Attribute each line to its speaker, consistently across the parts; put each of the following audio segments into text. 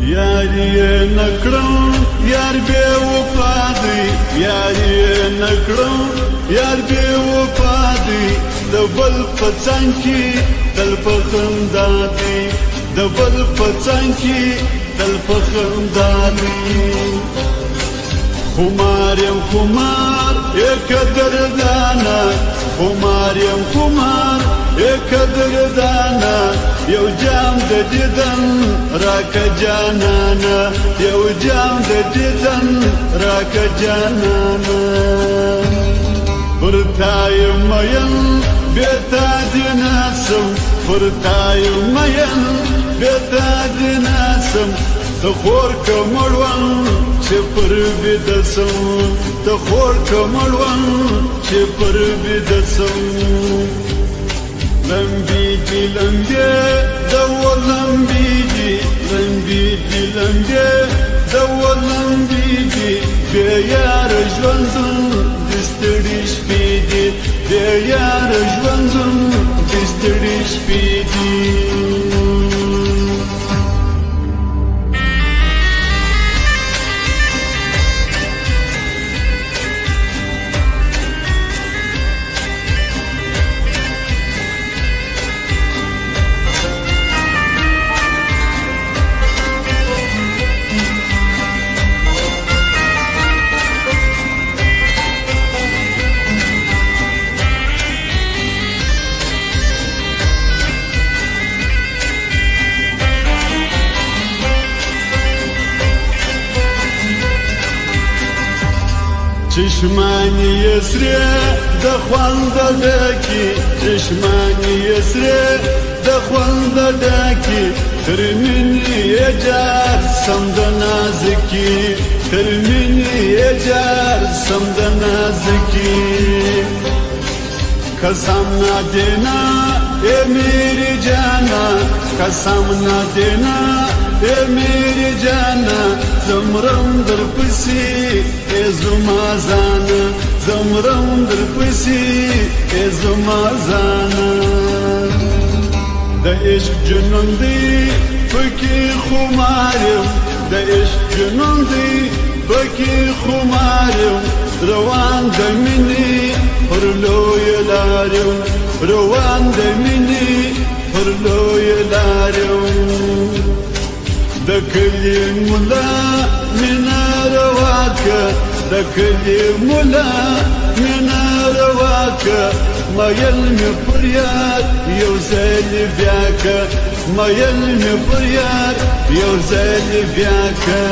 Speaker 1: یاری نکړم یار بے وفا دی یاری نکړم یار بے وفا دی د بل په څنګ کې تل په خندا دی د بل په څنګ کې تل په خندا دی خمار یم خمار قدردانا خمار یم خمار قدردانا یو جام د دیدن راکه جانانا یو جام د دیدن راکه جانانا پرتای مین بیتا دیناسم پرتای مین بیتا دیناسم تخور کمړوان چې پر بدسم تخور کمړوان چې پر بدسم لمبیږي لمبې دوا لمبیږي لمبیږي لمبې دوا لمبیږي بې یار ژوندون د ستړي شپې دي بې یار ژوندون د ستړي شپې دي چشمانی سره د خوند ډکی چشمانی سره د خوند ډکی تر منی اجار سم د نازکی تر منی اجار سم د نازکی قسم نہ دینا اے میری جانا قسم نہ دینا اے میری جانا زمرم در پسی اے زما زانا زمرم در پسی اے زما زانا د عشق جنون دی پکی خمارم د عشق جنون دی پکی خمارم روان د منی پر لوی لارم روان د منی پر لوی لارم د کلی مولا مینا رواکه د کلی مولا مینا رواکه مایل می پر یار یو ځل بیا که مایل می پر یار یو ځل بیا که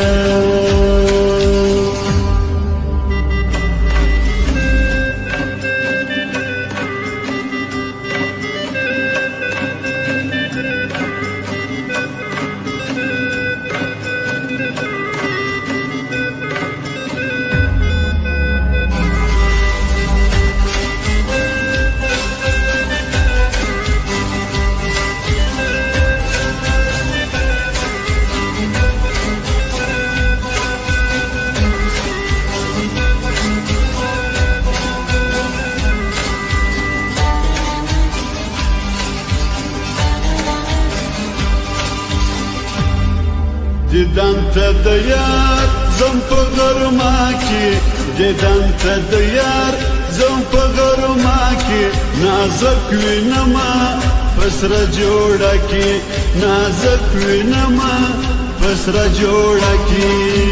Speaker 1: دیدن ته د یار زم په غرما کې دیدن ته د یار زم په غرما کې نازک وینما پسره جوړه کې نازک وینما پسره جوړه کې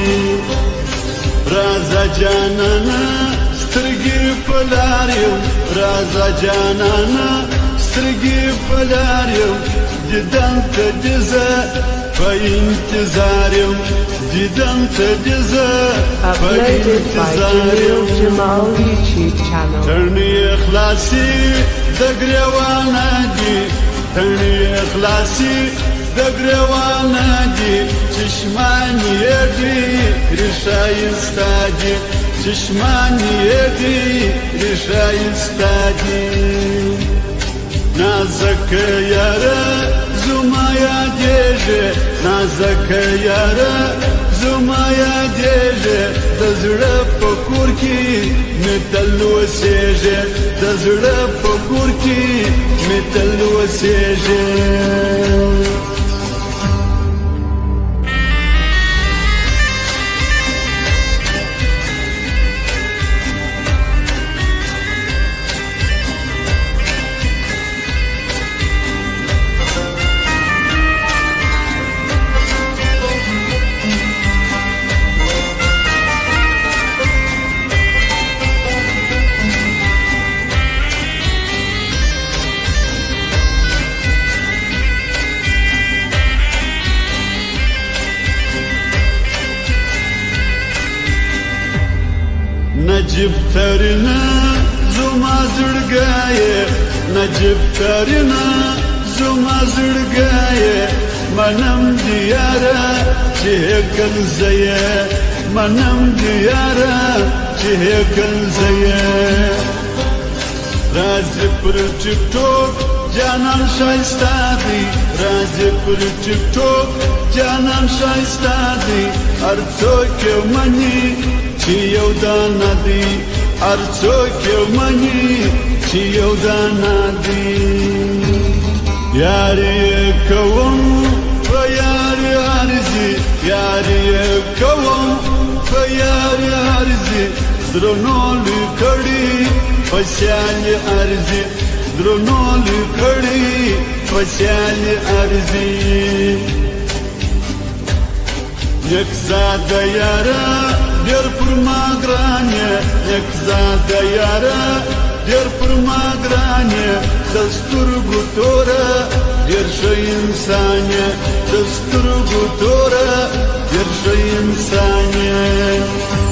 Speaker 1: رازا جانانا سترګې په لار یم رازا جانانا سترګې په لار یم دیدن ته جزا فانتظارم دیدن تجزا فانتظارم ترنی اخلاصی دگریوانا دی ترنی اخلاصی دگریوانا دی چشمانی دی رشایستا دی چشمانی دی رشایستا دی نازک یاره زما یادېږي نازک یاره زما یادېږي د زړه په کور کې مې تل اوسېږي د زړه په کور کې مې تل اوسېږي نجيب ترنا زما زړګای نجيب ترنا زما زړګای منم دیارا چې کنزیا منم دیارا چې کنزیا راز پر ټیک ټاک جانان شایسته دی راز پر ټیک ټاک جانان شایسته دی هر څوک مني چې یو دانه دی هر څوک مني چې یو دانه دی یاري کوم په یاري ارزي یاري کوم په یاري ارزي درنو لیکړي پسیال ارزي درنو لیکړي پسیال ارزي یک زاده یارا ډېر پر ما ګران یک زاده یارا ډېر پر ما ګران د سترګو توره ډېر ښه انسان د سترګو توره ډېر ښه انسان